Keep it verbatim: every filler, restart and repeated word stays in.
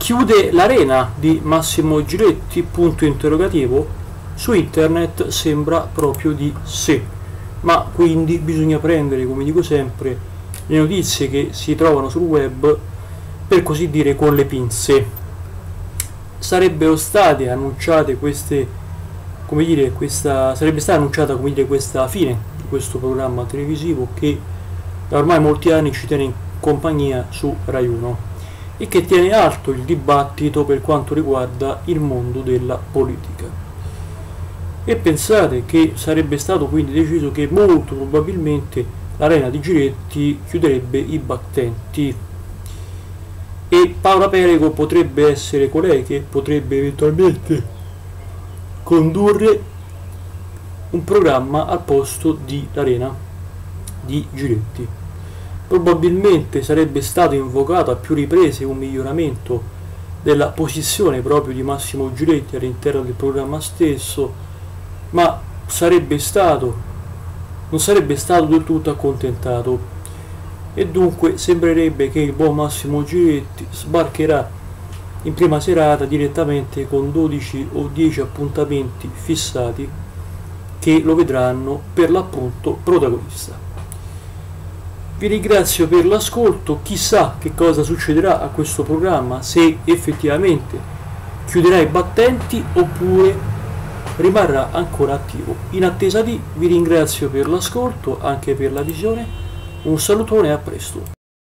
Chiude l'arena di Massimo Giletti? Punto interrogativo. Su internet sembra proprio di sì, ma quindi bisogna prendere, come dico sempre, le notizie che si trovano sul web, per così dire, con le pinze. Sarebbero state annunciate queste, come dire, questa sarebbe stata annunciata, come dire, questa fine di questo programma televisivo che da ormai molti anni ci tiene in compagnia su Rai uno e che tiene alto il dibattito per quanto riguarda il mondo della politica. E pensate che sarebbe stato quindi deciso che molto probabilmente l'arena di Giletti chiuderebbe i battenti e Paola Perego potrebbe essere colei che potrebbe eventualmente condurre un programma al posto di l'arena di Giletti. Probabilmente sarebbe stato invocato a più riprese un miglioramento della posizione proprio di Massimo Giletti all'interno del programma stesso, ma sarebbe stato, non sarebbe stato del tutto accontentato e dunque sembrerebbe che il buon Massimo Giletti sbarcherà in prima serata direttamente con dodici o dieci appuntamenti fissati che lo vedranno per l'appunto protagonista. Vi ringrazio per l'ascolto, chissà che cosa succederà a questo programma, se effettivamente chiuderà i battenti oppure rimarrà ancora attivo. In attesa di, vi ringrazio per l'ascolto, anche per la visione, un salutone e a presto.